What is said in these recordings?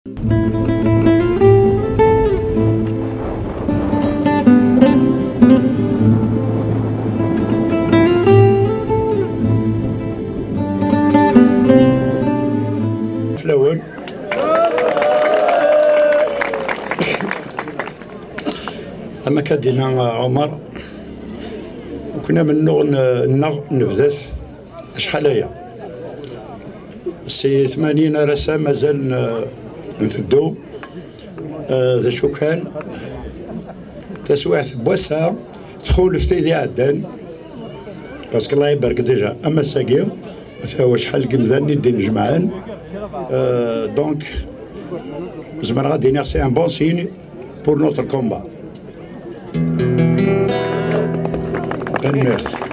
الأول أما كدينا عمر وكنا من نبذث شحال هي سي 80 رسا مازال نفدو ذا شو كان تسويعت بواسا تخول في تيدي عدان باسكو الله يبارك ديجا اما ساقيو هو شحال كمذان ندين جمعان دونك زعما غادي نير سي ان بون سين بور نوتر كومبا. ميرسي.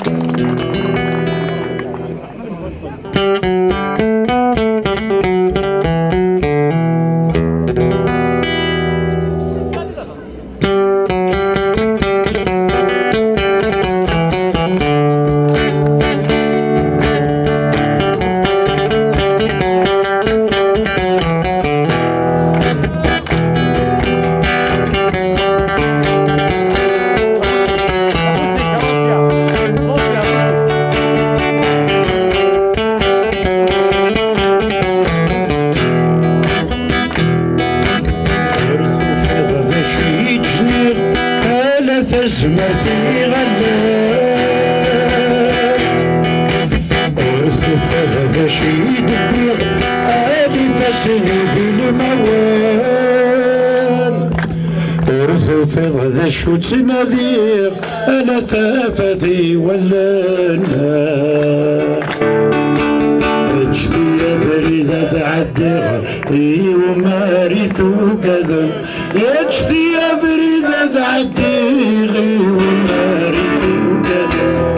شو تنادير ألا تافذي ولا اجفي يا بريدة بعديها ومارثو كذا اجفي يا بريدة بعديها ومارثو كذا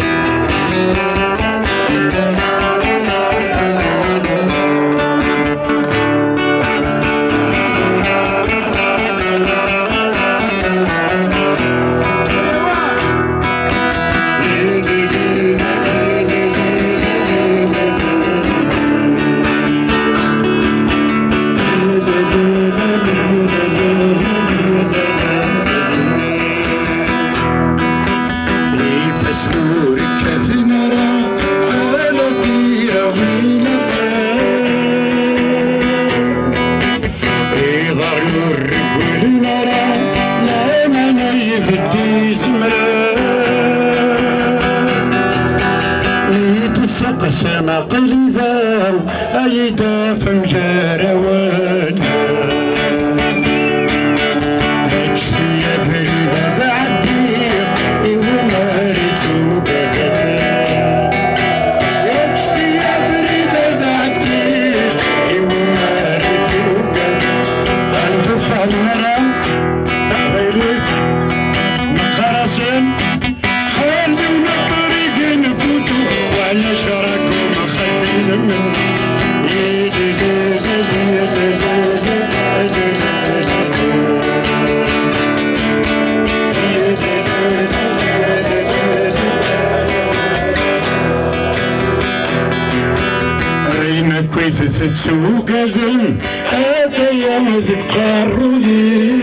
تسوق ذن هذا يوم ذكرني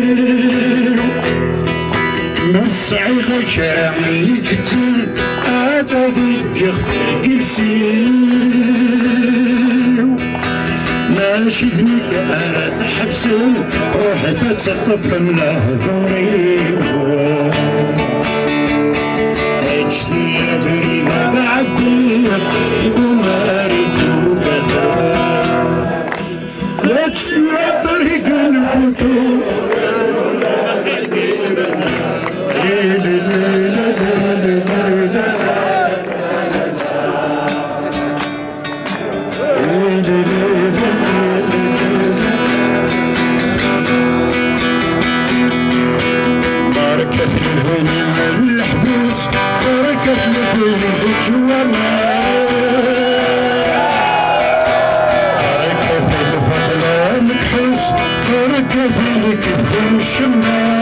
نصعي غكرامي كتن هذا ذكر قلسي ماشي ذنك أرى تحبسن روح تتسقف من هذوري اجتي يا بريمة بعدي ومارتو يا طريق الفتوح بركة الهوني من الحبوس بركة الهوني في الجوامع بركة الفضل متحس بركة الكذب الشمال